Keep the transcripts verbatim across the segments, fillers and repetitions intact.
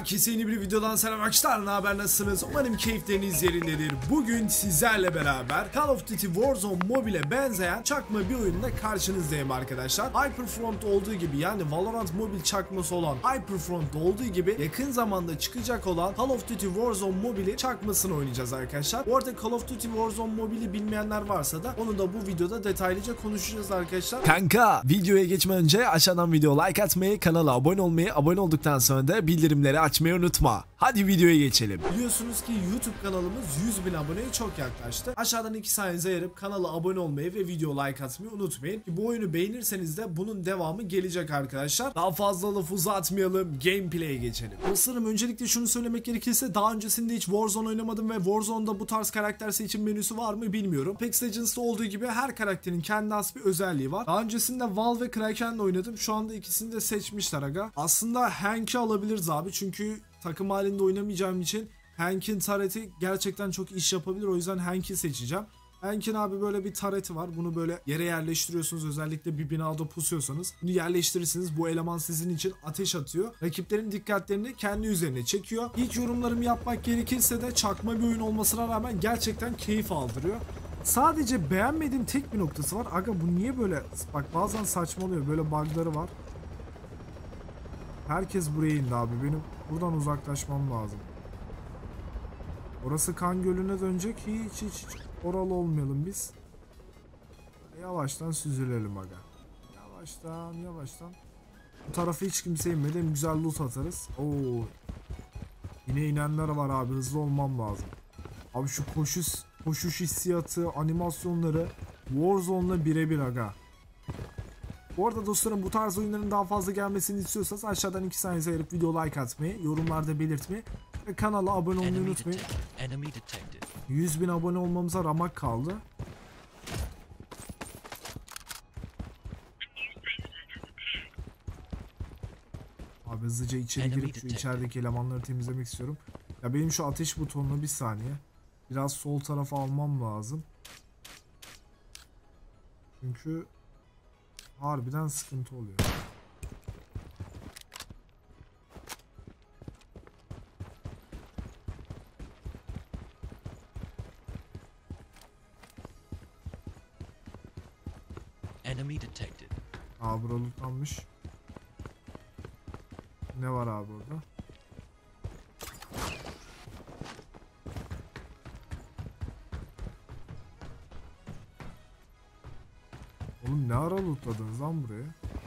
Herkese yeni bir videodan selam arkadaşlar. Ne haber, nasılsınız? Umarım keyifleriniz yerindedir. Bugün sizlerle beraber Call of Duty Warzone Mobile'e benzeyen çakma bir oyunla karşınızdayım arkadaşlar. Hyperfront olduğu gibi, yani Valorant Mobile çakması olan Hyperfront olduğu gibi yakın zamanda çıkacak olan Call of Duty Warzone Mobile'i çakmasını oynayacağız arkadaşlar. Bu arada Call of Duty Warzone Mobile'i bilmeyenler varsa da onu da bu videoda detaylıca konuşacağız arkadaşlar. Kanka, videoya geçmeden önce aşağıdan video like atmayı, kanala abone olmayı, abone olduktan sonra da bildirimleri açmayı unutma. Hadi videoya geçelim. Biliyorsunuz ki YouTube kanalımız yüz bin aboneye çok yaklaştı. Aşağıdan iki saniyenize ayırıp kanala abone olmayı ve video like atmayı unutmayın. Ki bu oyunu beğenirseniz de bunun devamı gelecek arkadaşlar. Daha fazla laf uzatmayalım, gameplay'e geçelim. Dostlarım, öncelikle şunu söylemek gerekirse daha öncesinde hiç Warzone oynamadım ve Warzone'da bu tarz karakter seçim menüsü var mı bilmiyorum. Apex Legends'ta olduğu gibi her karakterin kendi has bir özelliği var. Daha öncesinde Valve ve Kraken'le oynadım. Şu anda ikisini de seçmişler aga. Aslında Hank'i alabiliriz abi, çünkü takım halinde oynamayacağım için Hank'in tareti gerçekten çok iş yapabilir. O yüzden Hank'i seçeceğim. Hank'in abi böyle bir tareti var. Bunu böyle yere yerleştiriyorsunuz. Özellikle bir binada pusuyorsanız bunu yerleştirirsiniz. Bu eleman sizin için ateş atıyor. Rakiplerin dikkatlerini kendi üzerine çekiyor. İlk yorumlarımı yapmak gerekirse de çakma bir oyun olmasına rağmen gerçekten keyif aldırıyor. Sadece beğenmediğim tek bir noktası var. Aga, bu niye böyle? Bak, bazen saçmalıyor. Böyle bug'ları var. Herkes buraya indi abi. Benim buradan uzaklaşmam lazım. Orası kan gölüne dönecek. Hiç hiç hiç oralı olmayalım biz. Yavaştan süzülelim aga. Yavaştan yavaştan. Bu tarafı hiç kimse inmedi. Hem güzel loot atarız. Oo. Yine inenler var abi. Hızlı olmam lazım. Abi şu koşuş, koşuş hissiyatı, animasyonları Warzone'la birebir aga. Bu arada dostlarım, bu tarz oyunların daha fazla gelmesini istiyorsanız aşağıdan iki saniyenize ayırıp video like atmayı, yorumlarda belirtmeyi ve kanala abone olmayı unutmayın. yüz bin abone olmamıza ramak kaldı. Abi hızlıca içeri girip şu içerideki elemanları temizlemek istiyorum. Ya benim şu ateş butonuna bir saniye. Biraz sol tarafa almam lazım. Çünkü harbiden sıkıntı oluyor. Enemy detected. Aa, bura lootlanmış. Ne var abi orada? Oğlum ne ara lootladınız lan buraya?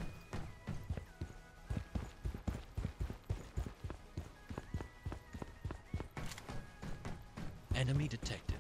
Enemy detected.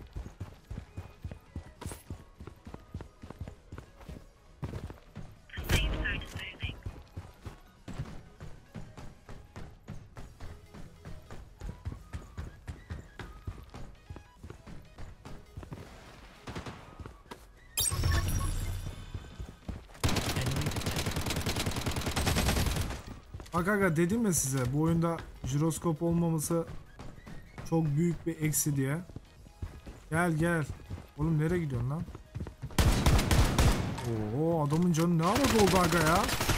Bak aga, dedim ya size, bu oyunda jiroskop olmaması çok büyük bir eksi diye. Gel gel. Oğlum nereye gidiyorsun lan? Oo, adamın canı ne ara doldu aga ya?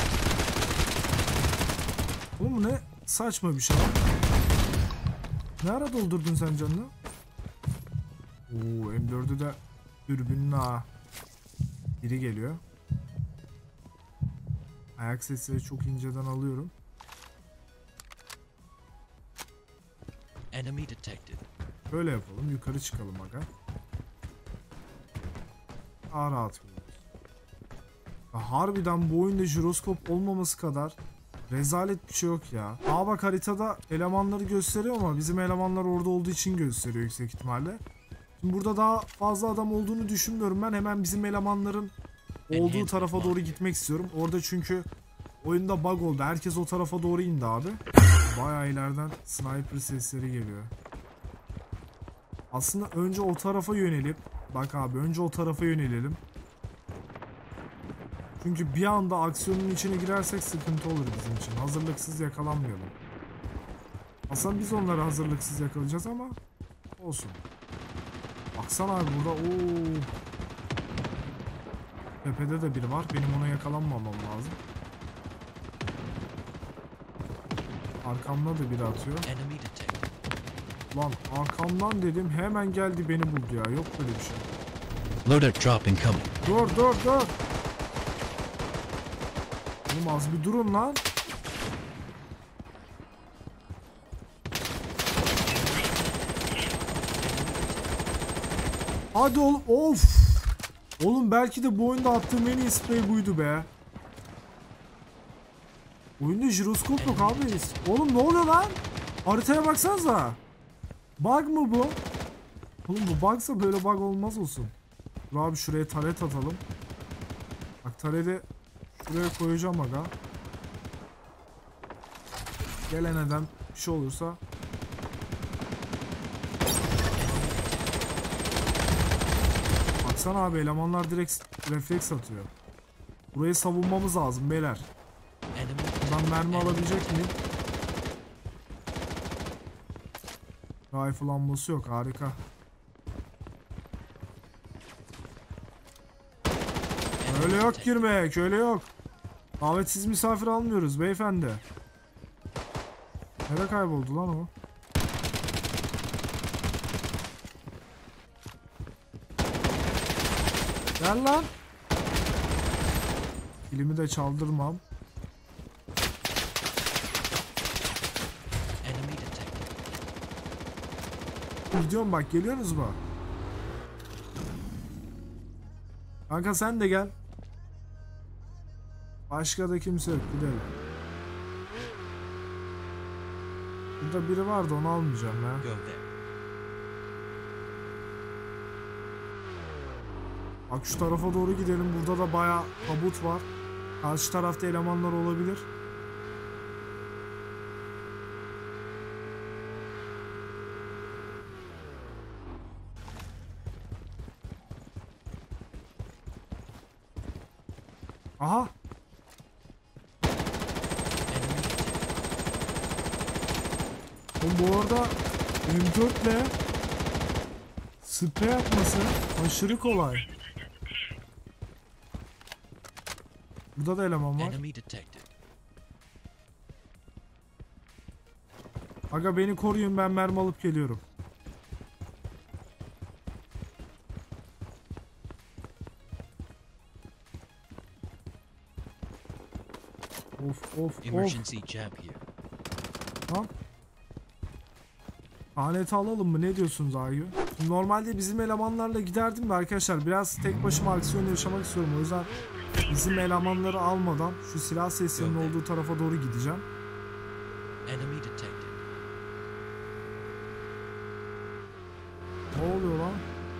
Oğlum bu ne saçma bir şey lan. Ne ara doldurdun sen canını? Oo, M dördü de dürbünle ha. Biri geliyor. Ayak sesleri çok inceden alıyorum. Enemy detected. Böyle yapalım, yukarı çıkalım aga. Daha rahat oluyoruz. Harbiden bu oyunda jiroskop olmaması kadar rezalet bir şey yok ya. Aa bak, haritada elemanları gösteriyor ama bizim elemanlar orada olduğu için gösteriyor yüksek ihtimalle. Şimdi burada daha fazla adam olduğunu düşünmüyorum ben. Hemen bizim elemanların olduğu tarafa doğru gitmek istiyorum. Orada çünkü oyunda bug oldu. Herkes o tarafa doğru indi abi. Bayağı ileriden sniper sesleri geliyor. Aslında önce o tarafa yönelip, bak abi, önce o tarafa yönelelim. Çünkü bir anda aksiyonun içine girersek sıkıntı olur bizim için. Hazırlıksız yakalanmayalım. Aslında biz onları hazırlıksız yakalayacağız ama olsun. Baksana abi burada. Oo. Tepede de biri var. Benim ona yakalanmamam lazım. Arkamda da biri atıyor. Enemy detected. Lan arkamdan dedim hemen geldi beni buldu ya. Yok böyle bir şey. Loadout drop incoming. Dur dur dur. Oğlum az bir durun lan. Hadi oğlum. Of. Oğlum belki de bu oyunda attığım en iyi sprey buydu be. Oyunda jiroskop yok abi. Oğlum ne oluyor lan? Haritaya baksanıza. Bug mı bu? Oğlum bu bugsa böyle bug olmaz olsun. Dur abi şuraya taret atalım. Bak tareti şuraya koyacağım aga. Geleneden bir şey olursa. Baksana abi elemanlar direkt refleks atıyor. Burayı savunmamız lazım beyler. Buradan mermi alabilecek miyim? Rifle ammosu yok, harika. Öyle yok girmek, öyle yok. Davetsiz misafir almıyoruz beyefendi. Nereye kayboldu lan o? Gel lan. Dilimi de çaldırmam. Gidiyorum bak, geliyorsunuz mu? Kanka sen de gel. Başka da kimse yok, gidelim. Burada biri vardı, onu almayacağım ya. Bak şu tarafa doğru gidelim, burada da bayağı tabut var. Karşı tarafta elemanlar olabilir. Aha. Oğlum bu arada M dört ile sprey atması aşırı kolay. Burada da eleman var. Aga beni koruyun, ben mermi alıp geliyorum. Of of Emergency of. jab here. Tamam. Aleti alalım mı? Ne diyorsunuz Ayu? Normalde bizim elemanlarla giderdim de arkadaşlar biraz tek başıma aksiyon yaşamak istiyorum. O yüzden bizim elemanları almadan şu silah seslerinin olduğu tarafa doğru gideceğim. Enemy detected. Ne oluyor lan?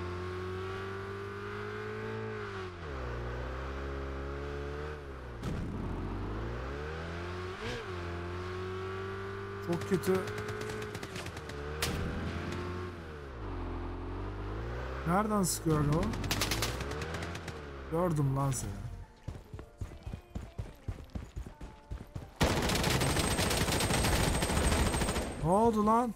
Çok kötü. Nereden sıkıyor acaba? Gördüm lan seni. Ne oldu lan?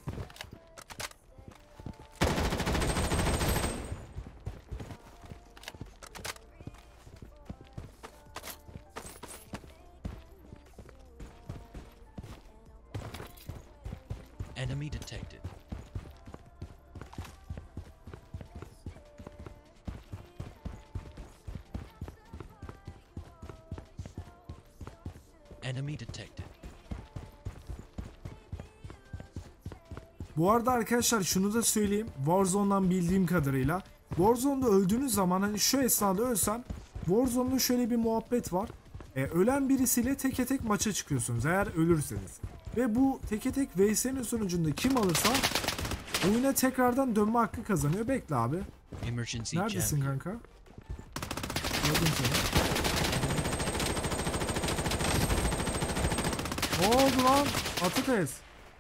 Enemy detected. Enemy detected. Bu arada arkadaşlar şunu da söyleyeyim. Warzone'dan bildiğim kadarıyla Warzone'da öldüğünüz zaman hani şu esnada ölsem Warzone'da şöyle bir muhabbet var. E, ölen birisiyle teke tek maça çıkıyorsunuz eğer ölürseniz. Ve bu teke tek V S'nin sonucunda kim alırsa oyuna tekrardan dönme hakkı kazanıyor. Bekle abi. Emergency Neredesin jab. kanka? Gördüm seni. Ne oldu lan? Patates.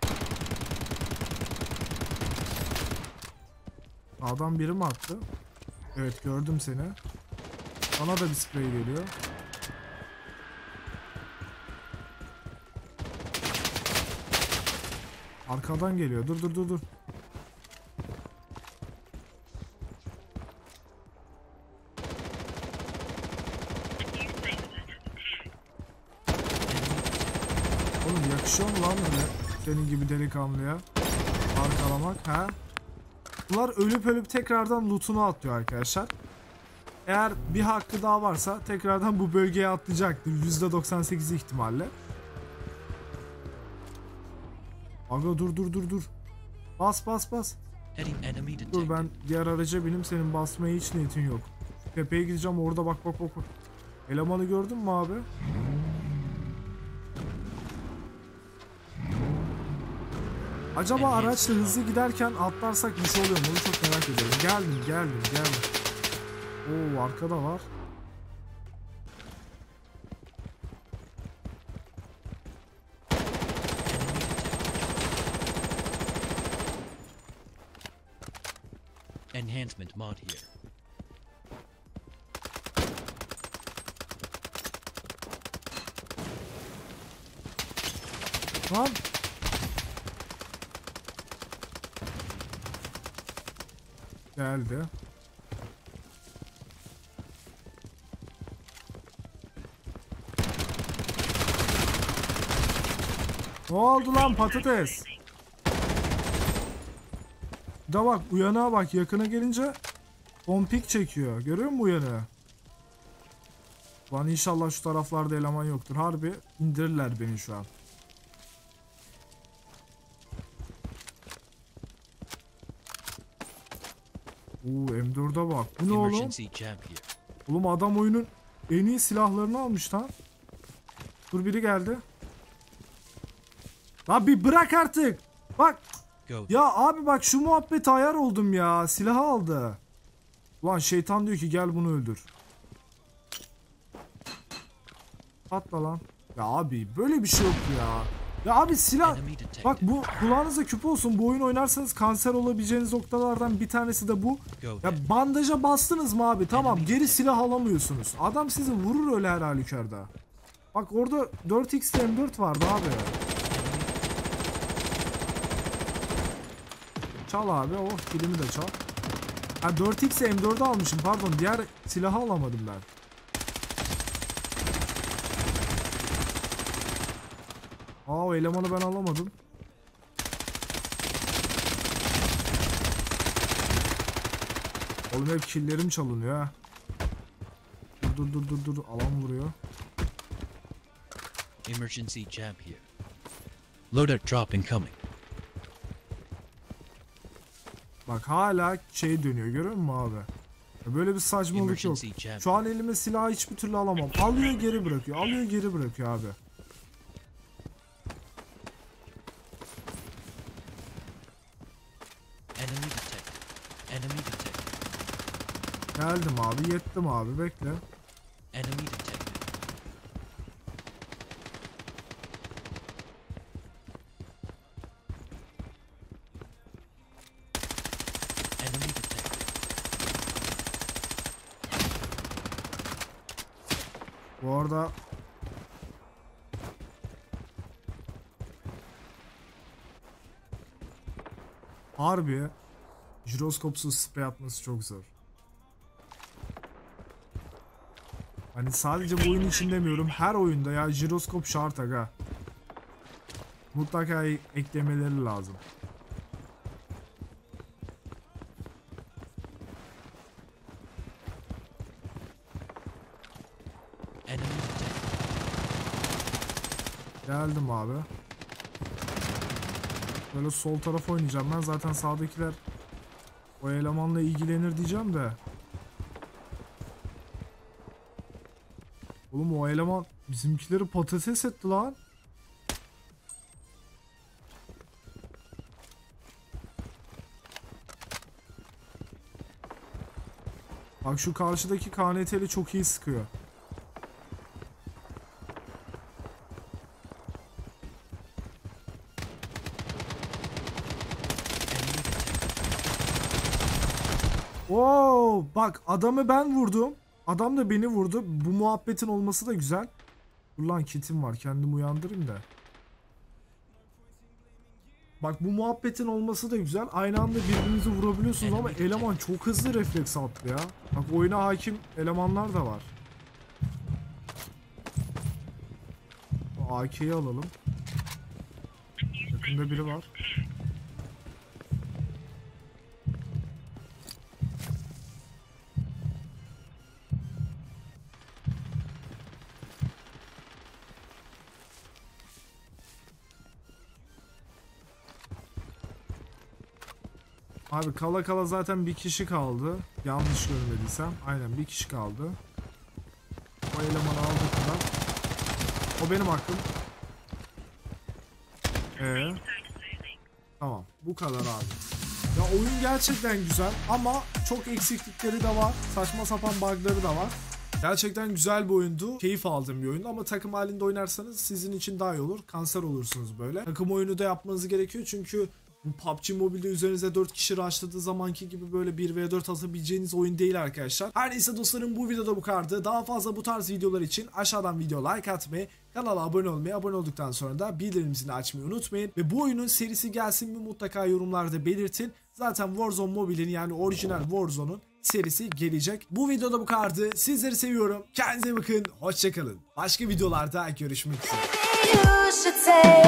Adam biri mi attı? Evet gördüm seni. Bana da bir sprey geliyor. Arkadan geliyor. Dur dur dur dur. Oğlum yakışıyor mu lan öyle? senin gibi delikanlıya arkalamak ha. Bunlar ölüp ölüp tekrardan loot'unu atlıyor arkadaşlar. Eğer bir hakkı daha varsa tekrardan bu bölgeye atlayacaktır yüzde doksan sekiz ihtimalle. Aga dur dur dur dur. Bas bas bas. Heading enemy Dur detected. ben diğer araca benim, senin basmaya hiç niyetin yok. Tepeye gideceğim, orada bak bak bak. bak. Elemanı gördün mü abi? Acaba araçla hızlı giderken atlarsak bir şey oluyor mu? Onu çok merak ediyorum. Geldim geldim geldim. Oo, arkada var. Enhancement mod here. Lan. Geldi. Ne oldu lan patates? Da bak, uyanığa bak, yakına gelince pompik çekiyor. Görüyor musun uyanığı? Lan inşallah şu taraflarda eleman yoktur. Harbi indirirler beni şu an. Oo, M dört'e bak. Bu ne oğlum? Emergency jump here. Oğlum adam oyunun en iyi silahlarını almış lan. Dur, biri geldi. Lan bir bırak artık. Bak. Go. Ya abi bak, şu muhabbete ayar oldum ya. Silahı aldı. Ulan şeytan diyor ki gel bunu öldür. Atla lan. Ya abi böyle bir şey yok ya. Ya abi silah. Enemy detected. Bak bu kulağınıza küpe olsun. Bu oyun oynarsanız kanser olabileceğiniz noktalardan bir tanesi de bu. Go Ya then. bandaja bastınız mı abi? Tamam, geri silah alamıyorsunuz. Adam sizi vurur öyle her halükarda. Bak orada dört x M dört vardı abi. Çal abi. Oh, kilimi de çal. Ha, dört x M dört'ü almışım, pardon. Diğer silahı alamadım ben. Aa, o elemanı ben alamadım. Oğlum hep killerim çalınıyor ha. Dur dur dur dur dur. Alan vuruyor. Emergency jump here. Loadout drop incoming. Bak hala şey dönüyor, görüyor musun abi? Ya böyle bir saçmalık yok. Emergency jump. Şu an elime silahı hiçbir türlü alamam. Alıyor geri bırakıyor. Alıyor geri bırakıyor abi. Enemy detected. Enemy detected. Geldim abi, yettim abi, bekle. Enemy detected. Enemy detected. Bu arada harbi jiroskopsuz sprey atması çok zor. Hani sadece bu oyun için demiyorum, her oyunda ya jiroskop şart aga. Mutlaka eklemeleri lazım. Enemy detected. Geldim abi. Böyle sol tarafa oynayacağım ben, zaten sağdakiler o elemanla ilgilenir diyeceğim de. Oğlum o eleman bizimkileri patates etti lan. Bak şu karşıdaki K N T'li çok iyi sıkıyor. Oo, bak adamı ben vurdum. Adam da beni vurdu. Bu muhabbetin olması da güzel. Dur lan, kitim var. Kendimi uyandırayım da. Bak bu muhabbetin olması da güzel. Aynı anda birbirinizi vurabiliyorsunuz ama eleman çok hızlı refleks attı ya. Bak oyuna hakim elemanlar da var. A K'yi alalım. Üstünde biri var. Abi kala kala zaten bir kişi kaldı. Yanlış görmediysem. Aynen bir kişi kaldı. O elemanı aldık da. O benim hakkım. Ee, tamam. Bu kadar abi. Ya oyun gerçekten güzel ama çok eksiklikleri de var. Saçma sapan bug'ları da var. Gerçekten güzel bir oyundu. Keyif aldığım bir oyundu ama takım halinde oynarsanız sizin için daha iyi olur. Kanser olursunuz böyle. Takım oyunu da yapmanız gerekiyor çünkü bu P U B G Mobile'de üzerinize dört kişi rushladığı zamanki gibi böyle bir ve dört atabileceğiniz oyun değil arkadaşlar. Her neyse dostlarım, bu videoda bu kadardı. Daha fazla bu tarz videolar için aşağıdan video like atmayı, kanala abone olmayı, abone olduktan sonra da bildirim zilini açmayı unutmayın. Ve bu oyunun serisi gelsin mi mutlaka yorumlarda belirtin. Zaten Warzone Mobile'in yani orijinal Warzone'un serisi gelecek. Bu videoda bu kadardı. Sizleri seviyorum. Kendinize bakın. Hoşçakalın. Başka videolarda görüşmek üzere.